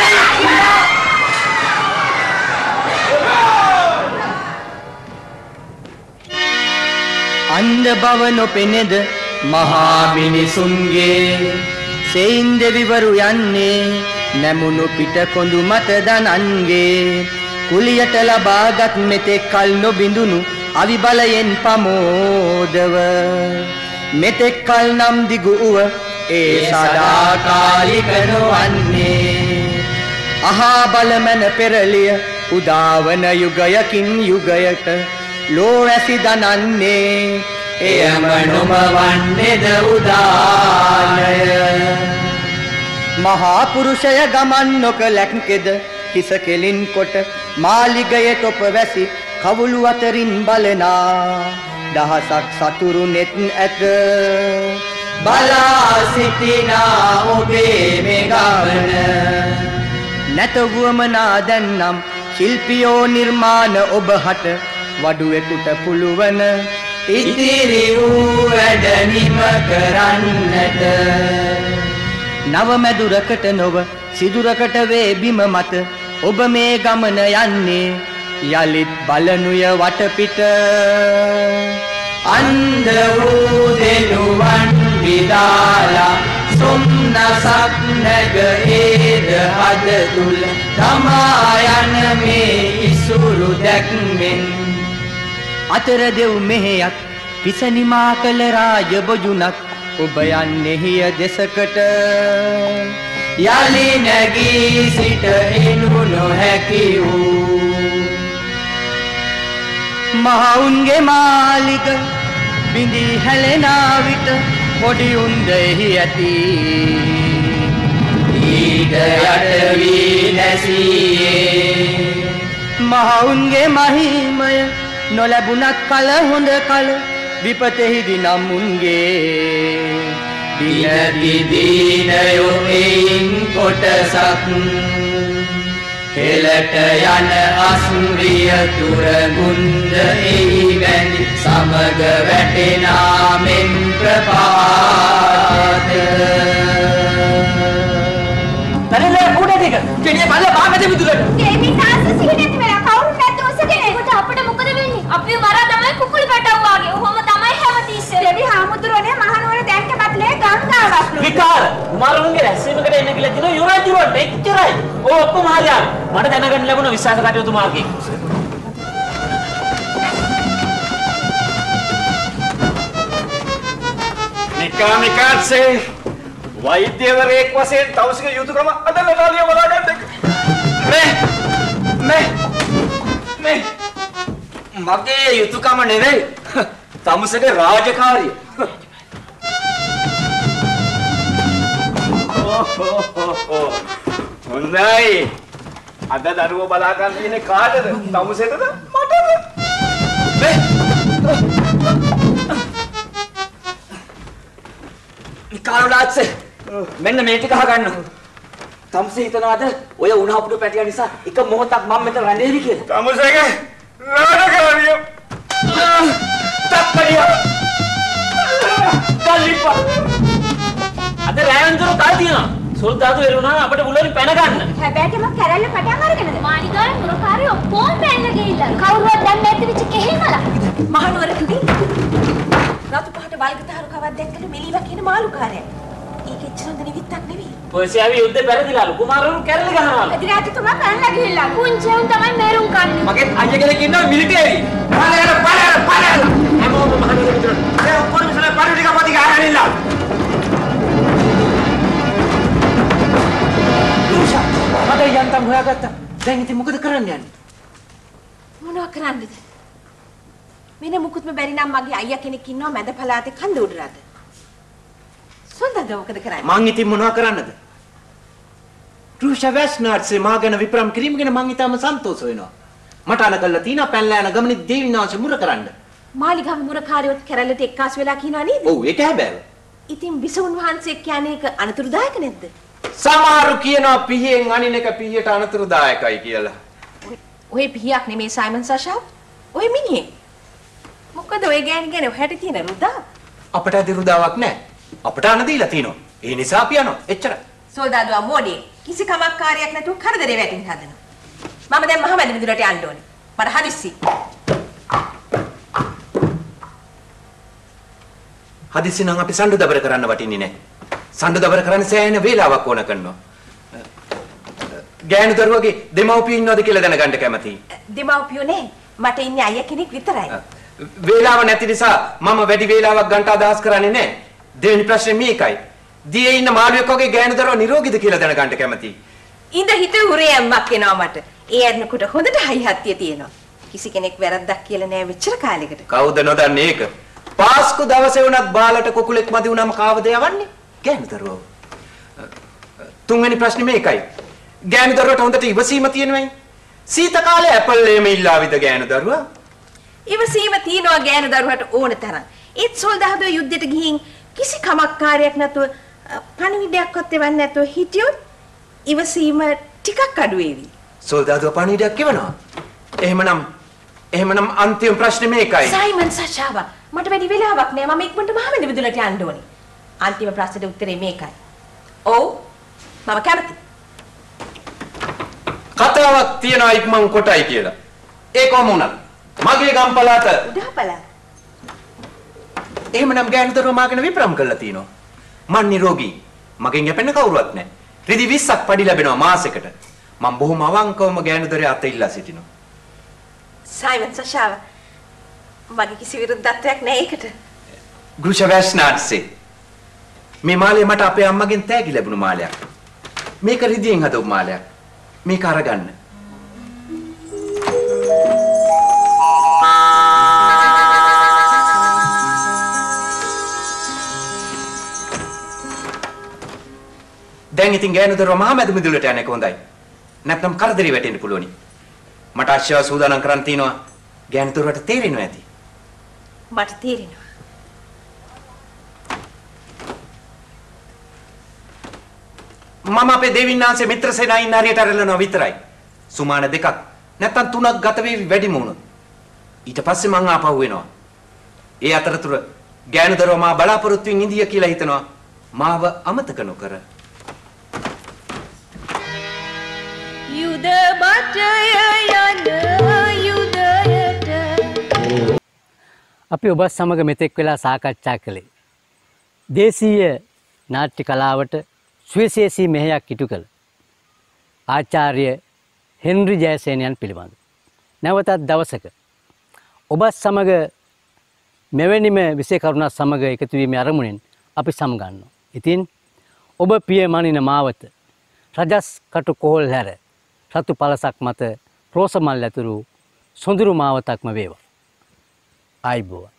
අන්ධ බව නොපෙනෙද මහා මිනිසුන්ගේ සෙයින් දෙවිවරු යන්නේ නැමුණු පිට කොඳු මත දනන්ගේ කුලියට ලබාගත් මෙතෙක් කල් නොබිඳුණු අවි බලයෙන් පමෝදව මෙතෙක් කල් නම් දිගු වූ ඒ සදාකාලික නොවන්නේ අහා බලමන පෙරලිය උදාවන යුගයකින් යුගයට ලෝ ඇසි දනන්නේ එයම නොමවන්නේද උදානය මහා පුරුෂය ගමන් නොකලැක්කෙද හිස කෙලින් කොට මාලිගයේ තොප වැසි කවුළු අතරින් බලනා දහසක් සතුරු net ඇත බලා සිටිනා ඔබේ මේ ගමන නැතවුවමනා දැන්නම් ශිල්පියෝ නිර්මාණ ඔබ හට වඩුවෙකුට පුළුවන ඉතිරි වූ වැඩ නිම කරන්නට නව මැදුරකට නොව සිදුරකට වේ බිම මත ඔබ මේ ගමන යන්නේ යලිත් බලනුය වටපිට අන්ධ වූ දෙනුවන් විදාලා සොම්නසක් නැග ඒද හද තුල තමා යන මේ ඉසුරු දැක්මෙන් අතර දෙව් මෙහෙයක් පිසනිමා කළ රාජ බොජුනක් ඔබ යන්නේ හිය දෙසකට යලි නැගී සිට එනු නොහැකි වූ මහවුන්ගේ මාලිග බිඳී හැලෙනා විට පොඩි උන්ද එහි ඇති ඊට යට වී නැසියේ මහවුන්ගේ මහිමය නොලැබුණත් කල හොඳ කල විපතෙහිදී නම් උන්ගේ දිනති දිනයෝ එයින් කොටසක් හෙලට යන අස්රිය තුරගුන්ද එහි වැඳි සමග වැටෙනා මෙන් ප්‍රපාත පරිලේ උඩ දෙක කෙනිය බල්ල බාගද විදුලට දෙවි තාස්ස සිහිනෙත් වෙලා කවුරුත් නැද්ද ඔසගෙන ඒකට අපිට මොකද වෙන්නේ අපි මරා තමයි කුකුල් පැටවුවාගේ ඔහොම තමයි හැමතිස්සෙම දෙවි හාමුදුරනේ මහනුවර දැන්ක බත්ලේ ගංගාවක් විකාර කුමාරුන්ගේ රැස්වීමකට එන්න කියලා දින යුරජුවට එච්චරයි ඔය ඔක්කොම හරියා මට දැනගන්න ලැබුණ විශ්වාස කටයුතු මාර්ගයේ නිකා නිකාසේ වෛද්‍යවරයෙක් වශයෙන් තවසික යුතුයකම අදලා නාලිය බලා ගන්න එක මේ මේ මේ මගේ යුතුයකම නෙවෙයි තමුසගේ රාජකාරිය හොඳයි අද දරුවෝ බලා ගන්න ඉන්නේ කාටද තමුසෙටද මටද මේ කාරුණාත්සේ මෙන්න මේ ටික අහගන්න. තමුසේ හිතනවාද ඔය උණහපුඩු පැටියා නිසා එක මොහොතක් මම මෙතන රැඳෙවි කියලා? තමුසේගේ රාජකාරිය. තප්පරිය. කල්ලිපා. අද රෑන්දර කල් තියනවා. සොල්දාදු එරුණා අපිට බුලරි පැන ගන්න. හැබැයි මම කැරල්ල පටන් අරගෙනද? මානිකාරේ මුරකාරේ ඔක්කොම පැන්න ගිහිල්ලා. කවුරුවත් දැන් නැති වෙච්ච කෙහෙමලා. මහනුවර කිවි. රතු පහට වල්ගතහරු කවක් දැක්කලු මෙලිවා කියන මාළුකාරයා. ඒක එච්චරද නිවිත්තක් නෙවෙයි. පොසියාවි යුද්ධේ පෙරදිලාලු කුමාරවරු කැරලි ගහනවාලු. අධිරාජතුමා පැනලා ගිහිල්ලා. පුංචියුන් තමයි මේරුම් කන්නේ. මගේ අයියා කෙනෙක් ඉන්නවා මිලිටරි. පාලයර පාලයර පාලයර. හැමෝම මහනුවර විතර. ඒ ඔක්කොම ඉස්සලා පාඩු ටික පොඩි ගහගන්නilla. දුෂා මට යන්තම් හොයාගත්තා. දැන් ඉතින් මොකද කරන්න යන්නේ? මොනවා කරන්නද? මෙන්න මුකුත්ම බැරි නම් මගේ අයියා කෙනෙක් ඉන්නවා මැද පළාතේ කන්ද උඩරට. සොන්දද මොකද කරන්නේ? මං ඉතින් මොනවා කරන්නද? රුෂා වැස්නාර්සේ මා ගැන විප්‍රම් කිරීම ගැන මං ඊටම සන්තෝෂ වෙනවා. මට අන කළා තියෙනවා පැනලා යන ගමනේ දේවිනාංශ මුර කරන්න. මාලිගාව මුරකාරියොත් කැරල්ලට එක්කාස් වෙලා කියනවා නේද? ඔව් ඒක හැබැයි. ඉතින් බිසවුන් වහන්සේ කියන්නේ ඒක අනතුරුදායක නැද්ද? සමහරු කියනවා පිහියෙන් අනින එක පිහියට අනතුරුදායකයි කියලා. ඔය පිහියක් නෙමේ සයිමන් සෂා. ඔය මිනිහෙක්. මොකද ඔය ගෑණි ගැන ඔහැට තියෙන රුදා? අපට අද රුදාවක් නැහැ. අපට අන දීලා තිනවා. ඒ නිසා අපි යනවා. එච්චරයි. සෝදාදුවා මොඩේ. කිසි කමක් කාර්යයක් නැතුව කරදරේ වැටෙන්න හදනවා. මම දැන් මහමැද මිදුලට යන්න ඕනේ. මට හදිස්සි. හදිස්සි නම් අපි සම්ඩු දබර කරන්න වටින්නේ නැහැ. සම්ඩු දබර කරන්න සෑහෙන වේලාවක් ඕන කරනවා. ගෑනු දරුවගේ දෙමව්පියෝ ඉන්නවද කියලා දැනගන්න කැමතියි. දෙමව්පියෝ නේ. මට ඉන්නේ අයියා කෙනෙක් විතරයි. වේලාව නැති නිසා මම වැඩි වේලාවක් ගන්න අදහස් කරන්නේ නැහැ. දෙවෙනි ප්‍රශ්නේ මේකයි. දියේ ඉන්න මාළුවෙක් වගේ ගෑනු දරුවා නිරෝගීද කියලා දැනගන්න කැමතියි. ඉඳ හිත හුරේම්මක් එනවා මට. ඒ අරනකොට හොඳට හයි හත්තිය තියෙනවා. කිසි කෙනෙක් වැරද්දක් කියලා නෑ මෙච්චර කාලෙකට. කවුද නොදන්නේ ඒක? පාස්කු දවසේ වුණත් බාලට කුකුලෙක් මදි වුණාම කාවද යවන්නේ? ගෑනු දරුවෝ. තුන්වෙනි ප්‍රශ්නේ මේකයි. ගෑනු දරුවට හොඳට ඉවසීම තියෙනවයි. සීත කාලේ ඇපල් එහෙම ඉල්ලාවිද ගෑනු දරුවා? ඉවසීම තියනවා ගෑනු දරුවට ඕන තරම්. ඒත් සොල්දාදුව යුද්ධෙට ගිහින් කිසි කමක් කාර්යයක් නැතුව පණිවිඩයක්වත් එවන්නේ නැතුව හිටියොත් ඉවසීම ටිකක් අඩු වේවි. සෝල්දාදුව පණිවිඩයක් එවනවා. එහෙමනම් එහෙමනම් අන්තිම ප්‍රශ්නේ මේකයි. සයිමන් සචාවා මට වැඩි වෙලාවක් නෑ මම ඉක්මනට මහමෙන්ද විදුලට යන්න ඕනේ. අන්තිම ප්‍රශ්නෙට උත්තරේ මේකයි. ඔව් මම කැමතියි. කතාවක් තියනවා ඉක්මන් කොටයි කියලා. ඒ කොහොම වුණත් මගේ ගම් පළාත උඩා පළාත. එහෙමනම් ගෑනු දරුවා මාගෙන විප්‍රම් කරලා තිනවා. මං නිරෝගී. මගෙන් යැපෙන්න කවුරුවත් නැහැ. රිදි විස්සක් පඩි ලැබෙනවා මාසෙකට. මම බොහොම අවංකවම ගෑනු දරුවා අත ඉල්ලා සිටිනවා. සයිමන් සචාවා මගේ කිසි විරුද්ධත්වයක් නෑ ඒකට. ගෘෂවැස්නාත්සේ මේ මාළේ මට අපේ අම්මගෙන් තෑගි ලැබුණු මාළයක්. මේක රිදියෙන් හදපු මාළයක්. මේක අරගන්න. දැන් ඉතින් ගෑනු දරුවා මහමැද මිදුලට යන්නේ කොහොඳයි. නැත්නම් කරදරේ වැටෙන්න පුළුවනි. මට ආශ්‍රව සූදානම් කරන් තිනවා. ගෑනු දරුවාට තේරෙනවා ඇති. මට තේරෙනවා. මම අපේ දෙවියන්ාංශේ මිත්‍ර සේනායින් හරියට අරලනවා විතරයි. සුමාන දෙකක් නැත්නම් තුනක් ගත වේවි වැඩිම වුණොත්. ඊට පස්සේ මං ආපහු වෙනවා. ඒ අතරතුර ගෑනු දරුවා මා බලාපොරොත්තුෙන් ඉඳිය කියලා හිතනවා. මාව අමතක නොකර. යුද බටය යන යුදයට අපි ඔබ සමග මෙතෙක් වෙලා සාකච්ඡා කළේ දේශීය නාට්‍ය කලාවට සුවිශේෂී මෙහෙයක් ඉටු කළ ආචාර්ය හෙන්රි ජයසේනයන් පිළිබඳ. නැවතත් දවසක ඔබත් සමග මෙවැනිම විශේෂ කරුණක් සමග එකතු වීමේ අරමුණෙන් අපි සමගන්නවා. ඉතින් ඔබ පිය මනින මාවත රජස් කටු කොහොල් හැර රතු පළසක් මත රෝස මල් ඇතුළු සොඳුරු මාවතක්ම වේවා. ආයිබෝවන්.